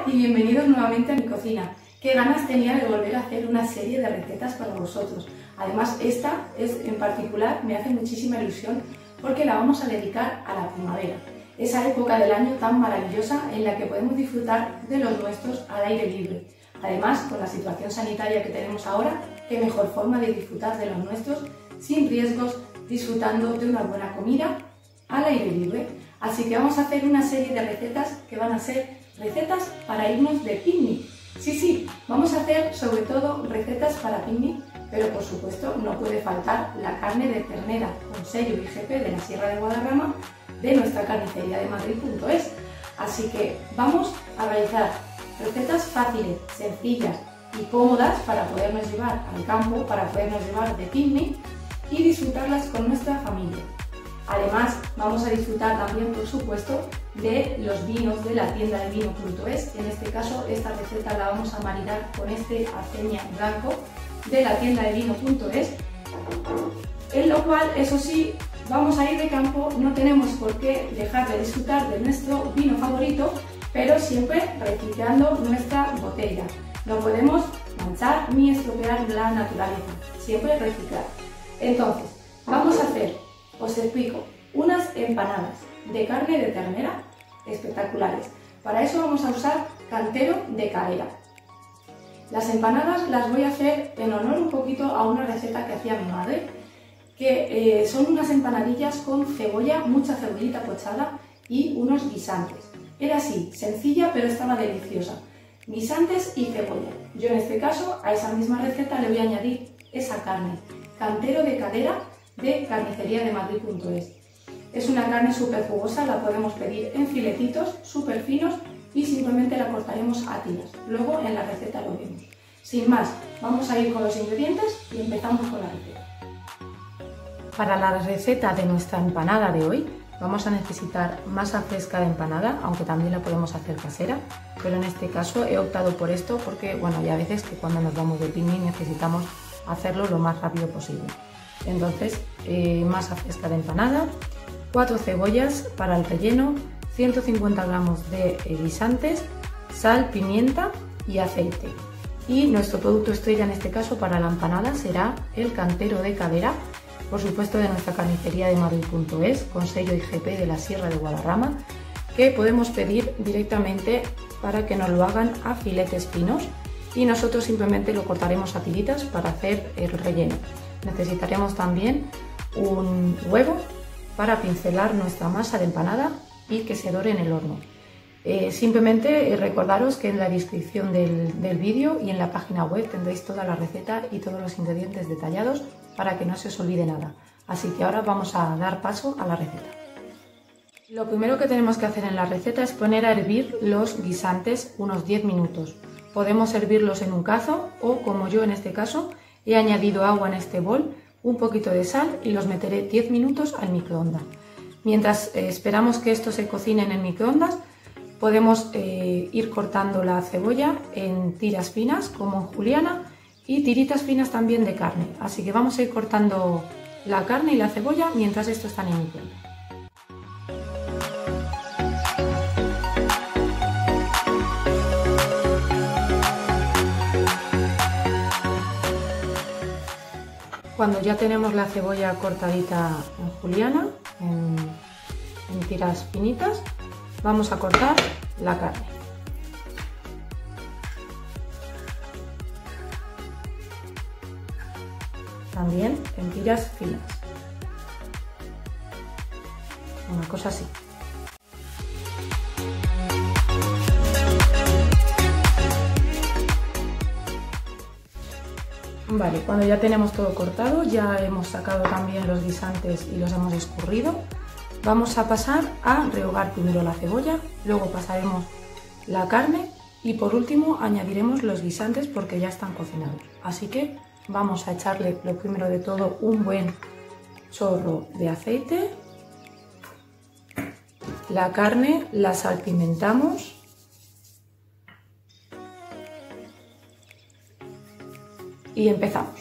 y bienvenidos nuevamente a mi cocina. Qué ganas tenía de volver a hacer una serie de recetas para vosotros. Además, esta en particular me hace muchísima ilusión porque la vamos a dedicar a la primavera, esa época del año tan maravillosa en la que podemos disfrutar de los nuestros al aire libre. Además, con la situación sanitaria que tenemos ahora, qué mejor forma de disfrutar de los nuestros sin riesgos, disfrutando de una buena comida al aire libre. Así que vamos a hacer una serie de recetas que van a ser recetas para irnos de picnic. Sí, vamos a hacer sobre todo recetas para picnic, pero por supuesto no puede faltar la carne de ternera con sello IGP de la Sierra de Guadarrama de nuestra carnicería de Madrid.es. Así que vamos a realizar recetas fáciles, sencillas y cómodas para podernos llevar al campo, para podernos llevar de picnic y disfrutarlas con nuestra familia. Además, vamos a disfrutar también, por supuesto, de los vinos de la tienda de vino.es. En este caso, esta receta la vamos a maridar con este Arceña blanco de la tienda de vino.es, en lo cual, eso sí, vamos a ir de campo, no tenemos por qué dejar de disfrutar de nuestro vino favorito, pero siempre reciclando nuestra botella. No podemos manchar ni estropear la naturaleza, siempre reciclar. Entonces, vamos a hacer, os explico, unas empanadas de carne de ternera espectaculares. Para eso vamos a usar cantero de cadera. Las empanadas las voy a hacer en honor un poquito a una receta que hacía mi madre, que son unas empanadillas con cebolla, mucha cebollita pochada y unos guisantes. Era así, sencilla pero estaba deliciosa. Guisantes y cebolla. Yo en este caso a esa misma receta le voy a añadir esa carne, cantero de cadera de carnicería de Madrid.es. Es una carne súper jugosa, la podemos pedir en filetitos súper finos y simplemente la cortaremos a tiras. Luego en la receta lo vemos. Sin más, vamos a ir con los ingredientes y empezamos con la receta. Para la receta de nuestra empanada de hoy vamos a necesitar masa fresca de empanada, aunque también la podemos hacer casera, pero en este caso he optado por esto porque bueno, hay a veces que cuando nos vamos de picnic necesitamos hacerlo lo más rápido posible. Entonces, masa fresca de empanada, 4 cebollas para el relleno, 150 gramos de guisantes, sal, pimienta y aceite. Y nuestro producto estrella en este caso para la empanada será el cantero de cadera, por supuesto de nuestra carnicería de Madrid.es, con sello IGP de la Sierra de Guadarrama, que podemos pedir directamente para que nos lo hagan a filetes finos y nosotros simplemente lo cortaremos a tiritas para hacer el relleno. Necesitaremos también un huevo para pincelar nuestra masa de empanada y que se dore en el horno. Simplemente recordaros que en la descripción del vídeo y en la página web tendréis toda la receta y todos los ingredientes detallados para que no se os olvide nada. Así que ahora vamos a dar paso a la receta. Lo primero que tenemos que hacer en la receta es poner a hervir los guisantes unos 10 minutos. Podemos hervirlos en un cazo o, como yo en este caso, he añadido agua en este bol, un poquito de sal y los meteré 10 minutos al microondas. Mientras esperamos que esto se cocine en el microondas, podemos ir cortando la cebolla en tiras finas como en juliana y tiritas finas también de carne. Así que vamos a ir cortando la carne y la cebolla mientras esto está en el microondas. Cuando ya tenemos la cebolla cortadita en juliana, en tiras finitas, vamos a cortar la carne. También en tiras finas. Una cosa así. Vale, cuando ya tenemos todo cortado, ya hemos sacado también los guisantes y los hemos escurrido. Vamos a pasar a rehogar primero la cebolla, luego pasaremos la carne y por último añadiremos los guisantes porque ya están cocinados. Así que vamos a echarle lo primero de todo un buen chorro de aceite. La carne la salpimentamos. Y empezamos.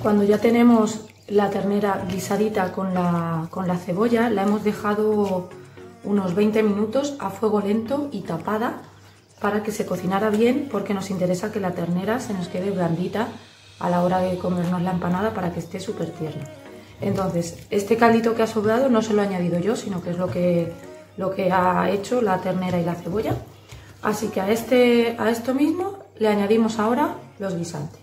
Cuando ya tenemos la ternera guisadita con la cebolla, la hemos dejado unos 20 minutos a fuego lento y tapada para que se cocinara bien, porque nos interesa que la ternera se nos quede blandita a la hora de comernos la empanada para que esté súper tierna. Entonces, este caldito que ha sobrado no se lo he añadido yo, sino que es lo que ha hecho la ternera y la cebolla. Así que a esto mismo le añadimos ahora los guisantes.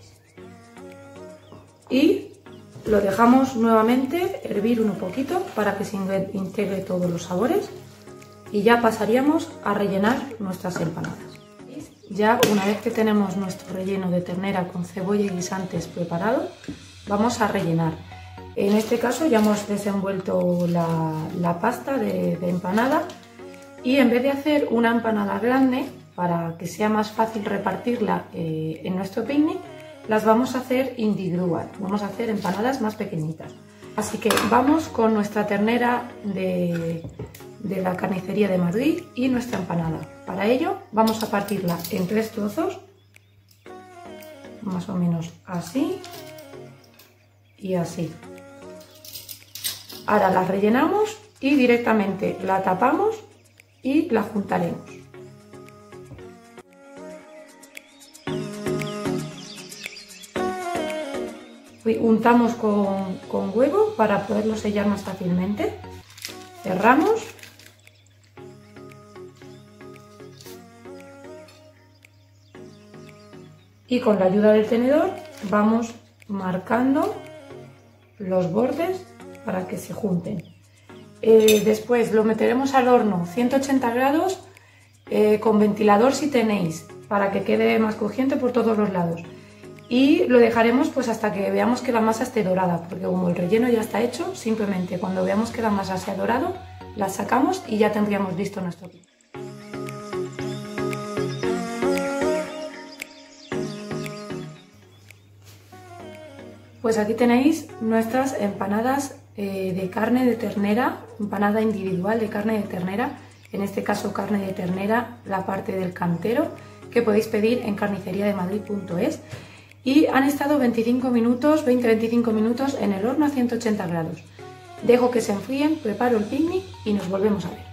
Y lo dejamos nuevamente hervir un poquito para que se integre todos los sabores. Y ya pasaríamos a rellenar nuestras empanadas. Ya una vez que tenemos nuestro relleno de ternera con cebolla y guisantes preparado, vamos a rellenar. En este caso ya hemos desenvuelto la pasta de empanada, y en vez de hacer una empanada grande, para que sea más fácil repartirla en nuestro picnic, las vamos a hacer individual, vamos a hacer empanadas más pequeñitas. Así que vamos con nuestra ternera de la carnicería de Madrid y nuestra empanada. Para ello vamos a partirla en 3 trozos, más o menos así y así. Ahora la rellenamos y directamente la tapamos y la juntaremos. Untamos con huevo para poderlo sellar más fácilmente. Cerramos. Y con la ayuda del tenedor vamos marcando los bordes para que se junten. Después lo meteremos al horno 180 grados con ventilador si tenéis, para que quede más crujiente por todos los lados. Y lo dejaremos pues hasta que veamos que la masa esté dorada, porque como el relleno ya está hecho, simplemente cuando veamos que la masa se ha dorado, la sacamos y ya tendríamos listo nuestro picnic. Pues aquí tenéis nuestras empanadas de carne de ternera, empanada individual de carne de ternera, en este caso carne de ternera, la parte del cantero, que podéis pedir en carniceriademadrid.es. Y han estado 20-25 minutos en el horno a 180 grados. Dejo que se enfríen, preparo el picnic y nos volvemos a ver.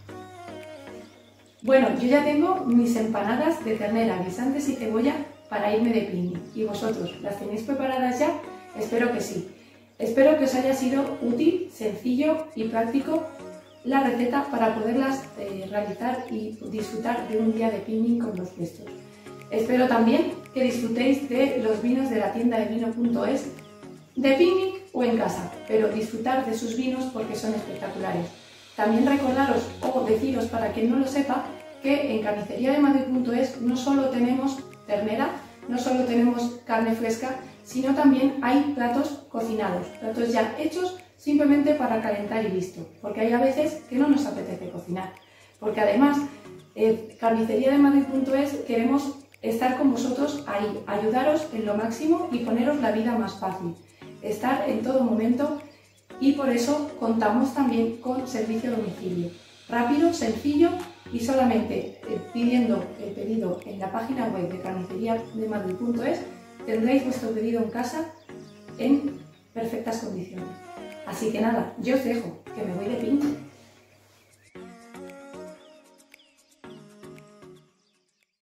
Bueno, yo ya tengo mis empanadas de ternera, guisantes y cebolla para irme de picnic. ¿Y vosotros, las tenéis preparadas ya? Espero que sí. Espero que os haya sido útil, sencillo y práctico la receta para poderlas realizar y disfrutar de un día de picnic con los vuestros. Espero también que disfrutéis de los vinos de la tienda de vino.es, de picnic o en casa, pero disfrutar de sus vinos porque son espectaculares. También recordaros o deciros, para quien no lo sepa, que en carniceriademadrid.es no solo tenemos ternera, no solo tenemos carne fresca, sino también hay platos cocinados, platos ya hechos simplemente para calentar y listo, porque hay a veces que no nos apetece cocinar. Porque además, carniceriademadrid.es queremos estar con vosotros ahí, ayudaros en lo máximo y poneros la vida más fácil, estar en todo momento, y por eso contamos también con servicio a domicilio, rápido, sencillo, y solamente pidiendo el pedido en la página web de carniceriademadrid.es tendréis vuestro pedido en casa en perfectas condiciones. Así que nada, yo os dejo, que me voy de picnic.